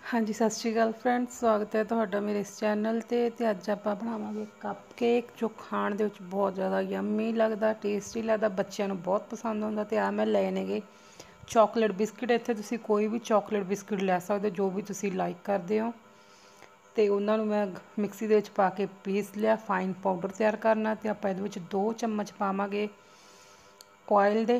हाँ जी, सत श्री अकाल फ्रेंड्स, स्वागत है तुहाडा मेरे इस चैनल ते अज आपां बनावांगे कप केक जो खाण दे विच बहुत ज़्यादा यम्मी लगदा, टेस्टी लगदा, बच्चों नूं बहुत पसंद आउंदा। ते आ मैं लए नेगे चॉकलेट बिस्किट। इत्थे तुसीं कोई भी चॉकलेट बिस्किट लै सकदे जो भी तुसीं लाइक करदे हो। ते उन्हां नूं मैं मिक्सी दे विच पा के पीस लिया, फाइन पाउडर तैयार करना। ते आपां इहदे विच 2 चम्मच पावांगे ऑयल दे,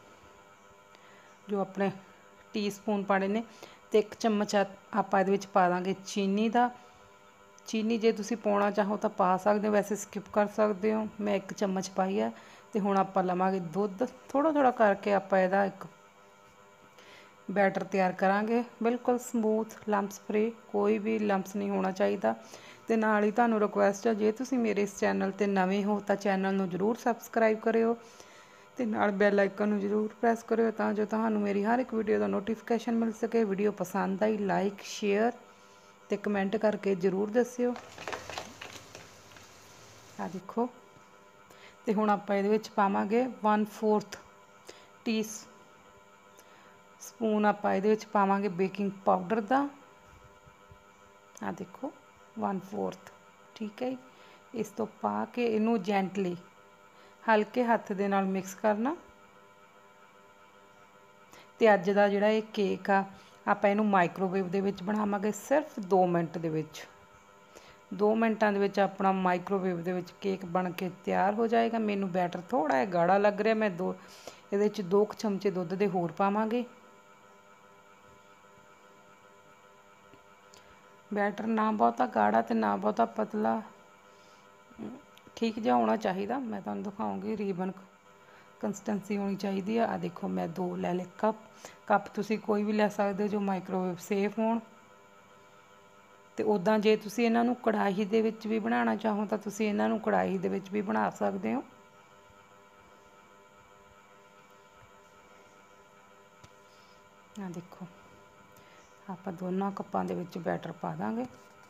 जो अपने टी स्पून पाने ने। ते 1 चम्मच आपां इहदे विच पा दांगे चीनी दा। चीनी जे तुसीं पाउणा चाहो तां पा सकदे हो, वैसे स्किप कर सकदे हो। मैं 1 चम्मच पाई है। ते हुण आपां लवांगे दुੱਧ, थोड़ा थोड़ा करके आपां इहदा एक बैटर तैयार करांगे, बिल्कुल समूथ, लंप्स फ्री, कोई भी लंप्स नहीं होना चाहिए। ते नाल ही तुहानूं रिक्वेस्ट है, जे तुसीं मेरे इस चैनल ते नवें हो तां चैनल नूं जरूर सबसक्राइब करियो ते नाल बैल आइकन नूं जरूर प्रेस करियो तां जो तुहानूं मेरी हर एक वीडियो दा नोटिफिकेशन मिल सके। वीडियो पसंद आई लाइक शेयर ते कमेंट करके जरूर दस्सियो। आ देखो, ते हुण आपां इहदे विच पावांगे 1/4 टी स्पून आपां इहदे विच पावांगे बेकिंग पाउडर दा। आ देखो 1/4, ठीक है जी। इस तो पा के इनू जेंटली हल्के हत्थ दे नाल मिक्स करना। ते अज दा जिहड़ा ये केक आ आपां इनू माइक्रोवेव दे विच बनावांगे सिर्फ 2 मिनट दे विच। 2 मिनटां दे विच अपना माइक्रोवेव दे विच केक बन के तैयार हो जाएगा। मैनू बैटर थोड़ा जिहा गाढ़ा लग रहा, मैं इहदे विच 2 चमचे दुੱਧ दे होर पावांगे। बैटर ना बहुता गाढ़ा ते ना बहुता पतला, ठीक जिहा होना चाहिए। मैं तुहानूं दिखाऊंगी रीबन कंसिस्टेंसी होनी चाहिए। आ देखो, मैं 2 लै ले कप तुसीं कोई भी लै सकदे हो जो माइक्रोवेव सेफ होण। ते उदां जे तुसीं इन्हां नूं कड़ाही दे विच भी बनाना चाहो तां तुसीं इन्हां नूं कड़ाही दे विच भी बना सकदे हो। आ देखो, आपां दोनों कप्पां दे विच बैटर पा दांगे।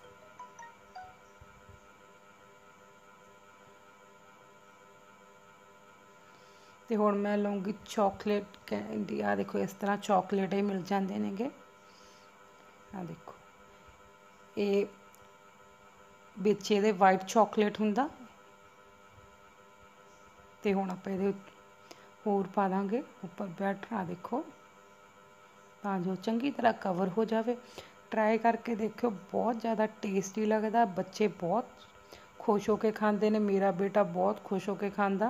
ते हुण मैं लूँगी चॉकलेट कैंडी। आ देखो, इस तरह चॉकलेट ही मिल जाते नेगे। आ देखो, ये विच इहदे वाइट चॉकलेट हुंदा। ते हुण आपां इहदे होर पा दांगे उपर बैटर। आ देखो, तां जो चंगी तरह कवर हो जाए। ट्राई करके देखो, बहुत ज़्यादा टेस्टी लगदा, बच्चे बहुत खुश होकर खाते हैं। मेरा बेटा बहुत खुश होकर खाता।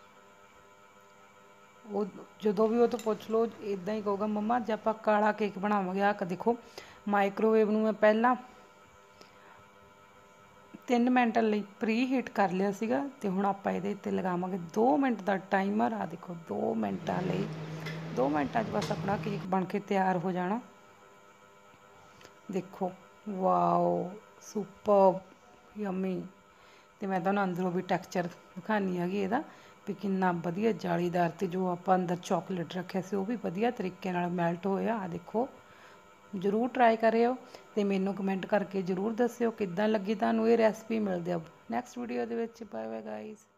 वो जो भी वो तो पूछ लो, इदा ही कहूगा मम्मा अज आप काला केक बनावांगे। आ देखो, माइक्रोवेव नूं मैं पहला 3 मिनट लई प्री हीट कर लिया सीगा। ते हुण आपां इहदे ते लगावांगे 2 मिनट का टाइमर। आ देखो, 2 मिनटां लई, 2 मिनटां बस अपना केक बन के तैयार हो जाना। देखो, वाओ, सुपर यम्मी। ते मैं तुहानूं अंदरों भी टैक्चर दिखानी हैगी इहदा भी किन्ना वधिया जालीदार। ते जो आपां अंदर चॉकलेट रखिया सी वो भी वधिया तरीके नाल मैल्ट होया। आ देखो, जरूर ट्राई करियो ते मैनूं कमेंट करके जरूर दस्सियो किद्दां लगी तुहानूं ये रैसपी। मिलदे आ नैक्सट वीडियो दे विच। Bye bye guys.